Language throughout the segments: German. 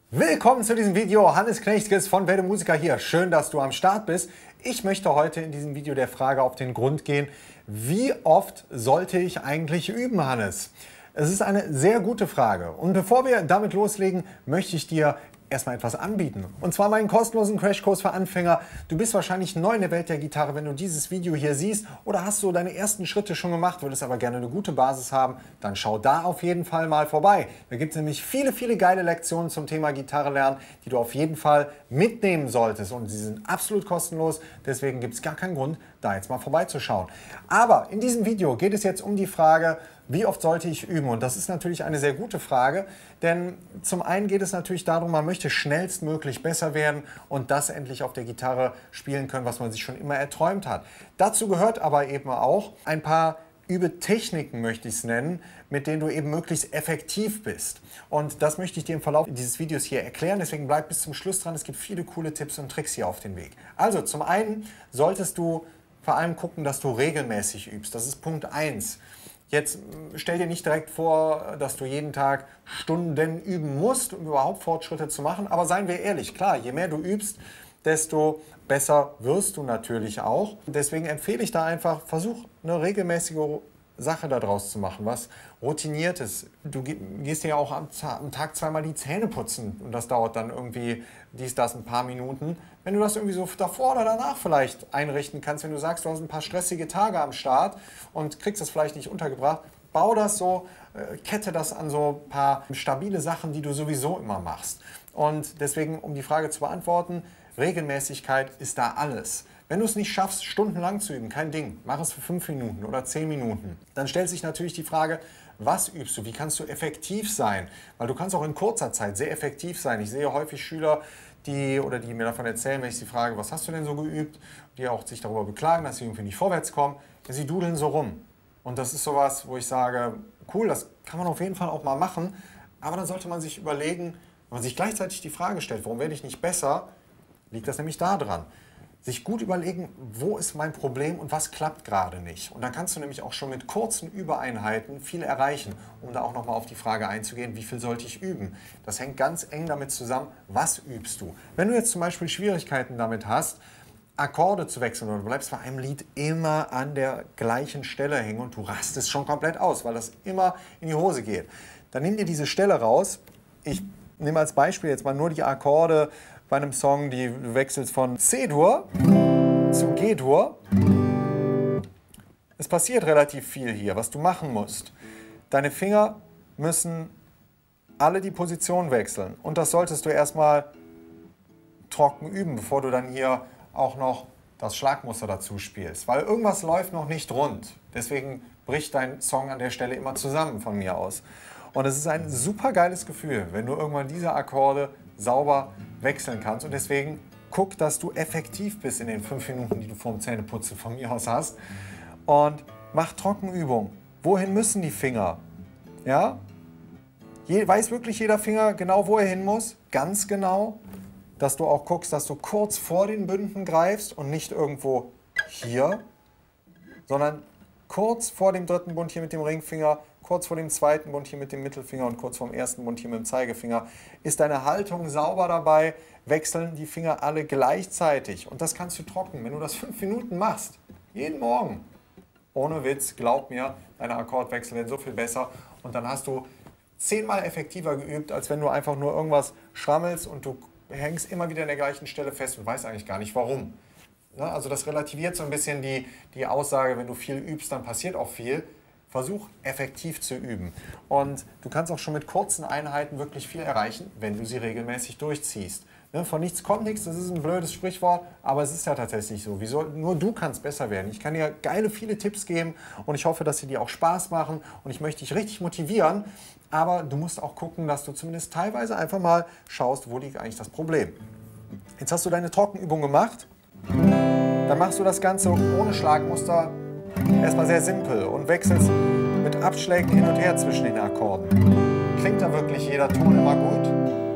Willkommen zu diesem Video. Hannes Knechtkes von Werde Musiker hier. Schön, dass du am Start bist. Ich möchte heute in diesem Video der Frage auf den Grund gehen, wie oft sollte ich eigentlich üben, Hannes? Es ist eine sehr gute Frage. Und bevor wir damit loslegen, möchte ich dir erstmal etwas anbieten. Und zwar meinen kostenlosen Crashkurs für Anfänger. Du bist wahrscheinlich neu in der Welt der Gitarre, wenn du dieses Video hier siehst, oder hast so deine ersten Schritte schon gemacht, würdest aber gerne eine gute Basis haben, dann schau da auf jeden Fall mal vorbei. Da gibt es nämlich viele geile Lektionen zum Thema Gitarre lernen, die du auf jeden Fall mitnehmen solltest. Und sie sind absolut kostenlos, deswegen gibt es gar keinen Grund, da jetzt mal vorbeizuschauen. Aber in diesem Video geht es jetzt um die Frage, wie oft sollte ich üben? Und das ist natürlich eine sehr gute Frage, denn zum einen geht es natürlich darum, man möchte schnellstmöglich besser werden und das endlich auf der Gitarre spielen können, was man sich schon immer erträumt hat. Dazu gehört aber eben auch ein paar Übetechniken, möchte ich es nennen, mit denen du eben möglichst effektiv bist. Und das möchte ich dir im Verlauf dieses Videos hier erklären, deswegen bleib bis zum Schluss dran. Es gibt viele coole Tipps und Tricks hier auf den Weg. Also zum einen solltest du vor allem gucken, dass du regelmäßig übst. Das ist Punkt 1. Jetzt stell dir nicht direkt vor, dass du jeden Tag Stunden üben musst, um überhaupt Fortschritte zu machen. Aber seien wir ehrlich, klar, je mehr du übst, desto besser wirst du natürlich auch. Deswegen empfehle ich da einfach, versuch eine regelmäßige Sache daraus zu machen, was Routiniertes. Du gehst dir ja auch am Tag zweimal die Zähne putzen und das dauert dann irgendwie ein paar Minuten. Wenn du das irgendwie so davor oder danach vielleicht einrichten kannst, wenn du sagst, du hast ein paar stressige Tage am Start und kriegst das vielleicht nicht untergebracht, bau das so, kette das an so ein paar stabile Sachen, die du sowieso immer machst. Und deswegen, um die Frage zu beantworten, Regelmäßigkeit ist da alles. Wenn du es nicht schaffst, stundenlang zu üben, kein Ding, mach es für 5 Minuten oder 10 Minuten. Dann stellt sich natürlich die Frage, was übst du? Wie kannst du effektiv sein? Weil du kannst auch in kurzer Zeit sehr effektiv sein. Ich sehe häufig Schüler, die mir davon erzählen, wenn ich sie frage, was hast du denn so geübt? Die auch sich darüber beklagen, dass sie irgendwie nicht vorwärts kommen. Ja, sie dudeln so rum. Und das ist sowas, wo ich sage, cool, das kann man auf jeden Fall auch mal machen. Aber dann sollte man sich überlegen, wenn man sich gleichzeitig die Frage stellt, warum werde ich nicht besser, liegt das nämlich da dran. Sich gut überlegen, wo ist mein Problem und was klappt gerade nicht. Und dann kannst du nämlich auch schon mit kurzen Übereinheiten viel erreichen, um da auch nochmal auf die Frage einzugehen, wie viel sollte ich üben. Das hängt ganz eng damit zusammen, was übst du. Wenn du jetzt zum Beispiel Schwierigkeiten damit hast, Akkorde zu wechseln oder du bleibst bei einem Lied immer an der gleichen Stelle hängen und du rastest schon komplett aus, weil das immer in die Hose geht, dann nimm dir diese Stelle raus. Ich nehme als Beispiel jetzt mal nur die Akkorde bei einem Song, die du wechselst von C-Dur zu G-Dur. Es passiert relativ viel hier, was du machen musst. Deine Finger müssen alle die Position wechseln und das solltest du erstmal trocken üben, bevor du dann hier auch noch das Schlagmuster dazu spielst, weil irgendwas läuft noch nicht rund. Deswegen bricht dein Song an der Stelle immer zusammen von mir aus. Und es ist ein super geiles Gefühl, wenn du irgendwann diese Akkorde sauber wechseln kannst. Und deswegen guck, dass du effektiv bist in den 5 Minuten, die du vorm Zähneputzen von mir aus hast. Und mach Trockenübung. Wohin müssen die Finger? Ja? Weiß wirklich jeder Finger genau, wo er hin muss? Ganz genau. Dass du auch guckst, dass du kurz vor den Bünden greifst und nicht irgendwo hier, sondern kurz vor dem dritten Bund hier mit dem Ringfinger, kurz vor dem zweiten Bund hier mit dem Mittelfinger und kurz vor dem ersten Bund hier mit dem Zeigefinger. Ist deine Haltung sauber dabei, wechseln die Finger alle gleichzeitig. Und das kannst du trocken, wenn du das 5 Minuten machst, jeden Morgen. Ohne Witz, glaub mir, deine Akkordwechsel werden so viel besser. Und dann hast du 10-mal effektiver geübt, als wenn du einfach nur irgendwas schrammelst und du hängst immer wieder an der gleichen Stelle fest und weißt eigentlich gar nicht warum. Ja, also das relativiert so ein bisschen die Aussage, wenn du viel übst, dann passiert auch viel. Versuch effektiv zu üben. Und du kannst auch schon mit kurzen Einheiten wirklich viel erreichen, wenn du sie regelmäßig durchziehst. Ne, von nichts kommt nichts, das ist ein blödes Sprichwort, aber es ist ja tatsächlich so. Nur du kannst besser werden. Ich kann dir viele Tipps geben und ich hoffe, dass sie dir auch Spaß machen und ich möchte dich richtig motivieren. Aber du musst auch gucken, dass du zumindest teilweise einfach mal schaust, wo liegt eigentlich das Problem. Jetzt hast du deine Trockenübung gemacht, dann machst du das Ganze ohne Schlagmuster erstmal sehr simpel und wechselst mit Abschlägen hin und her zwischen den Akkorden. Klingt da wirklich jeder Ton immer gut?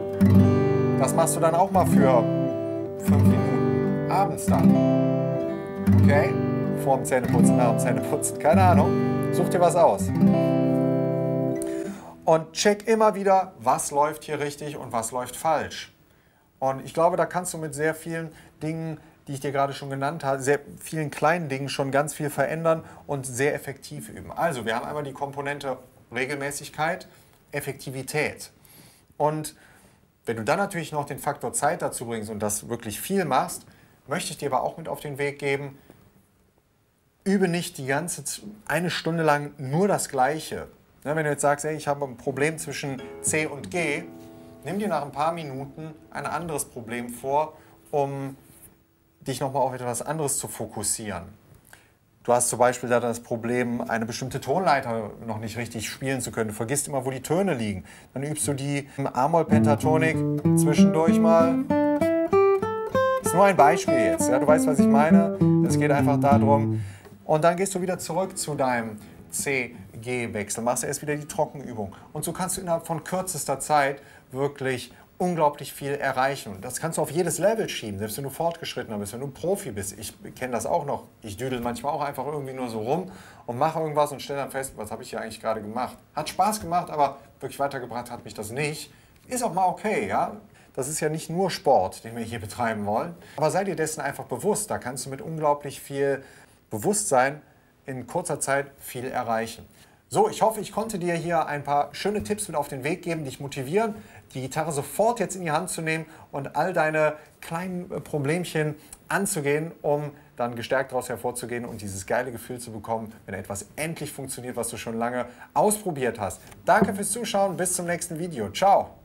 Das machst du dann auch mal für 5 Minuten, abends dann. Okay? Vor dem Zähneputzen, nach dem Zähneputzen, keine Ahnung. Such dir was aus. Und check immer wieder, was läuft hier richtig und was läuft falsch. Und ich glaube, da kannst du mit sehr vielen Dingen, die ich dir gerade schon genannt habe, sehr vielen kleinen Dingen schon ganz viel verändern und sehr effektiv üben. Also, wir haben einmal die Komponente Regelmäßigkeit, Effektivität. Und wenn du dann natürlich noch den Faktor Zeit dazu bringst und das wirklich viel machst, möchte ich dir aber auch mit auf den Weg geben, übe nicht die ganze eine Stunde lang nur das Gleiche. Wenn du jetzt sagst, ey, ich habe ein Problem zwischen C und G, nimm dir nach ein paar Minuten ein anderes Problem vor, um dich nochmal auf etwas anderes zu fokussieren. Du hast zum Beispiel da das Problem, eine bestimmte Tonleiter noch nicht richtig spielen zu können. Du vergisst immer, wo die Töne liegen. Dann übst du die A-Moll-Pentatonik zwischendurch mal. Das ist nur ein Beispiel jetzt. Ja? Du weißt, was ich meine. Es geht einfach darum. Und dann gehst du wieder zurück zu deinem C-G-Wechsel. Machst erst wieder die Trockenübung. Und so kannst du innerhalb von kürzester Zeit wirklich unglaublich viel erreichen. Und das kannst du auf jedes Level schieben, selbst wenn du fortgeschrittener bist, wenn du Profi bist. Ich kenne das auch noch. Ich düdel manchmal auch einfach irgendwie nur so rum und mache irgendwas und stelle dann fest, was habe ich hier eigentlich gerade gemacht. Hat Spaß gemacht, aber wirklich weitergebracht hat mich das nicht. Ist auch mal okay, ja. Das ist ja nicht nur Sport, den wir hier betreiben wollen. Aber sei dir dessen einfach bewusst. Da kannst du mit unglaublich viel Bewusstsein in kurzer Zeit viel erreichen. So, ich hoffe, ich konnte dir hier ein paar schöne Tipps mit auf den Weg geben, dich motivieren, die Gitarre sofort jetzt in die Hand zu nehmen und all deine kleinen Problemchen anzugehen, um dann gestärkt daraus hervorzugehen und dieses geile Gefühl zu bekommen, wenn etwas endlich funktioniert, was du schon lange ausprobiert hast. Danke fürs Zuschauen, bis zum nächsten Video. Ciao!